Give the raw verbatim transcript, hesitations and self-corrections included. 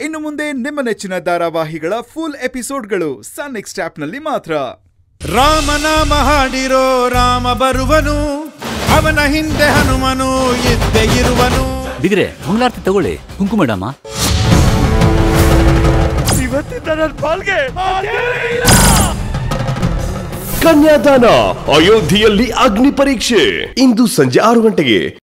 ಇನ್ನು ಮುಂದೆ ನಿಮ್ಮ ನೆಚ್ಚಿನ ಧಾರಾವಾಹಿಗಳ ಫುಲ್ ಎಪಿಸೋಡ್ಗಳು ಸನ್ ನೆಕ್ಸ್ಟ್ ಆಪ್ನಲ್ಲಿ ಮಾತ್ರ. ರಾಮನಾಮ ಹಾಡಿರೋ ರಾಮ ಬರುವನು, ಅವನ ಹಿಂದೆ ಹನುಮನು ಇದ್ದೇ ಇರುವನು. ಬಿಗ್ರೆ ಮಂಗಳಾರತಿ ತಗೊಳ್ಳಿ, ಕುಂಕುಮ ಡಮ್ಮ. ಕನ್ಯಾದಾನ ಅಯೋಧ್ಯೆಯಲ್ಲಿ ಅಗ್ನಿ ಪರೀಕ್ಷೆ ಇಂದು ಸಂಜೆ ಆರು ಗಂಟೆಗೆ.